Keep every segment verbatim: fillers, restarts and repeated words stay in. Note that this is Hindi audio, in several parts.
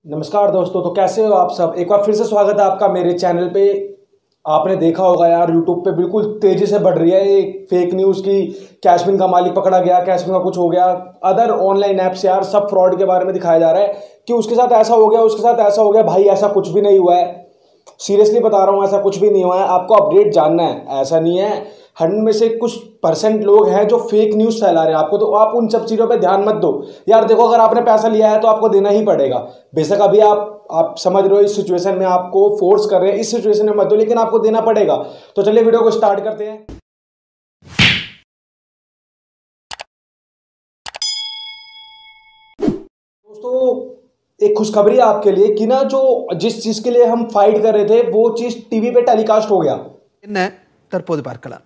नमस्कार दोस्तों। तो कैसे हो आप सब। एक बार फिर से स्वागत है आपका मेरे चैनल पे। आपने देखा होगा यार, यूट्यूब पे बिल्कुल तेजी से बढ़ रही है एक फेक न्यूज़ की कैशबिन का मालिक पकड़ा गया, कैशबिन का कुछ हो गया। अदर ऑनलाइन ऐप्स यार सब फ्रॉड के बारे में दिखाया जा रहा है कि उसके साथ ऐसा हो गया, उसके साथ ऐसा हो गया। भाई ऐसा कुछ भी नहीं हुआ है, सीरियसली बता रहा हूँ, ऐसा कुछ भी नहीं हुआ है। आपको अपडेट जानना है, ऐसा नहीं है। हंड्रेड में से कुछ परसेंट लोग हैं जो फेक न्यूज़ फैला रहे हैं आपको, तो आप उन सब चीज़ों पे ध्यान मत दो यार। देखो, अगर आपने पैसा लिया है तो आपको देना ही पड़ेगा। बेशक अभी आप आप समझ रहे हो इस सिचुएशन में आपको फोर्स कर रहे हैं, इस सिचुएशन में मत दो, लेकिन आपको देना पड़ेगा। तो चलिए वीडियो को स्टार्ट करते हैं। दोस्तों, एक खुशखबरी है आपके लिए कि ना, जो जिस चीज के लिए हम फाइट कर रहे थे वो चीज टीवी पे टेलीकास्ट हो गया। என்ன தற்போது பார்க்கலாம்.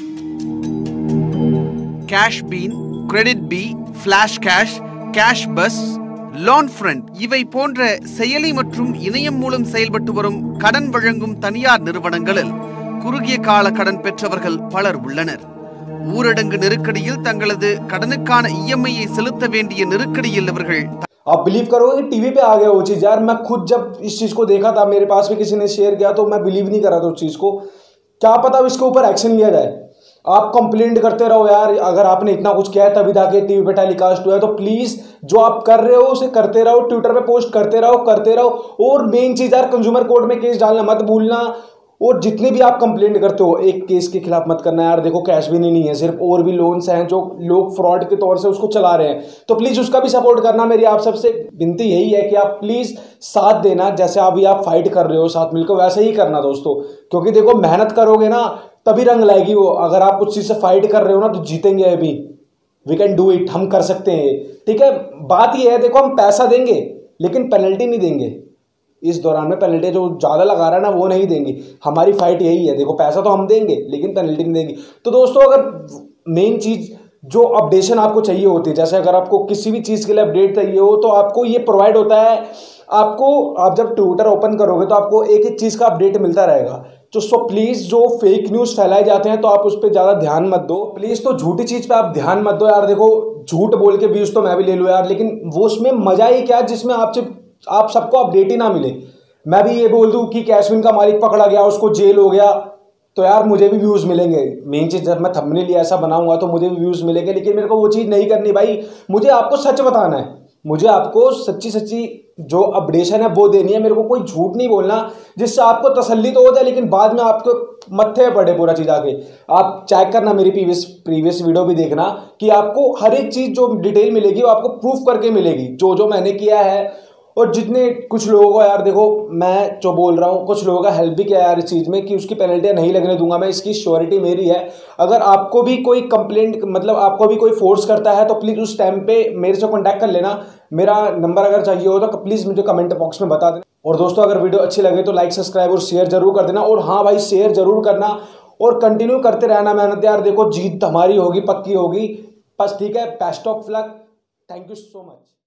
CashBean, KreditBee, Flash Cash, CashBus, LoanFront இவை போன்ற செயலி மற்றும் இணையம் மூலம் செயல்பட்டு வரும் கடன் வழங்கும் தனியார் நிறுவனங்களில் குறுகிய கால கடன் பெற்றவர்கள் பலர் உள்ளனர். ஊரடங்கு நெருக்கடியில் தங்களது கடனுக்கான இஎம்ஐயை செலுத்த வேண்டிய நெருக்கடியில் அவர்கள். आप बिलीव करोगे कि टीवी पे आ गया वो चीज़ यार। मैं खुद जब इस चीज़ को देखा था, मेरे पास भी किसी ने शेयर किया, तो मैं बिलीव नहीं कर रहा था उस चीज़ को। क्या पता इसके ऊपर एक्शन लिया जाए। आप कंप्लेंट करते रहो यार। अगर आपने इतना कुछ किया है तभी जाके टीवी पे टेलीकास्ट हुआ है, तो प्लीज़ जो आप कर रहे हो उसे करते रहो, ट्विटर पे पोस्ट करते रहो करते रहो और मेन चीज़ यार, कंज्यूमर कोर्ट में केस डालना मत भूलना। और जितने भी आप कंप्लेंट करते हो, एक केस के खिलाफ मत करना यार। देखो, कैश भी नहीं है, सिर्फ और भी लोन्स हैं जो लोग फ्रॉड के तौर से उसको चला रहे हैं, तो प्लीज़ उसका भी सपोर्ट करना। मेरी आप सबसे विनती यही है कि आप प्लीज़ साथ देना। जैसे अभी आप फाइट कर रहे हो साथ मिलकर, वैसे ही करना दोस्तों। क्योंकि देखो, मेहनत करोगे ना तभी रंग लाएगी वो। अगर आप उस चीज़ से फाइट कर रहे हो ना तो जीतेंगे। अभी वी कैन डू इट, हम कर सकते हैं, ठीक है। बात ये है, देखो, हम पैसा देंगे लेकिन पेनल्टी नहीं देंगे। इस दौरान में पेनल्टी जो ज़्यादा लगा रहा है ना वो नहीं देंगे। हमारी फाइट यही है। देखो, पैसा तो हम देंगे लेकिन पेनल्टी नहीं देंगे। तो दोस्तों, अगर मेन चीज़ जो अपडेशन आपको चाहिए होती है, जैसे अगर आपको किसी भी चीज़ के लिए अपडेट चाहिए हो तो आपको ये प्रोवाइड होता है। आपको आप जब ट्विटर ओपन करोगे तो आपको एक एक चीज़ का अपडेट मिलता रहेगा। तो सो प्लीज़, जो फेक न्यूज़ फैलाए जाते हैं तो आप उस पर ज़्यादा ध्यान मत दो प्लीज़। तो झूठी चीज़ पे आप ध्यान मत दो यार। देखो, झूठ बोल के व्यूज़ तो मैं भी ले लूँ यार, लेकिन वो उसमें मज़ा ही क्या जिसमें आपसे आप सबको अपडेट ही ना मिले। मैं भी ये बोल दूं कि कैशबिन का मालिक पकड़ा गया, उसको जेल हो गया, तो यार मुझे भी व्यूज़ मिलेंगे। मेन चीज़, जब मैं थंबनेल ऐसा बनाऊंगा तो मुझे भी व्यूज़ मिलेंगे, लेकिन मेरे को वो चीज़ नहीं करनी भाई। मुझे आपको सच बताना है, मुझे आपको सच्ची सच्ची जो अपडेशन है वो देनी है। मेरे को कोई झूठ नहीं बोलना जिससे आपको तसल्ली तो हो जाए, लेकिन बाद में आपको मत्थे पड़े पूरा चीज़ आके। आप चेक करना, मेरी प्रीवियस प्रीवियस वीडियो भी देखना कि आपको हर एक चीज़ जो डिटेल मिलेगी वो आपको प्रूफ करके मिलेगी, जो जो मैंने किया है। और जितने कुछ लोगों को यार, देखो मैं जो बोल रहा हूँ, कुछ लोगों का हेल्प भी किया यार इस चीज़ में कि उसकी पेनल्टियाँ नहीं लगने दूंगा मैं, इसकी श्योरिटी मेरी है। अगर आपको भी कोई कंप्लेंट, मतलब आपको भी कोई फोर्स करता है तो प्लीज़ उस टाइम पे मेरे से कॉन्टैक्ट कर लेना। मेरा नंबर अगर चाहिए हो तो प्लीज़ मुझे कमेंट बॉक्स में बता देना। और दोस्तों, अगर वीडियो अच्छी लगे तो लाइक, सब्सक्राइब और शेयर जरूर कर देना। और हाँ भाई, शेयर जरूर करना और कंटिन्यू करते रहना मेहनत यार। देखो, जीत हमारी होगी, पक्की होगी बस, ठीक है। Best of luck, thank you so much.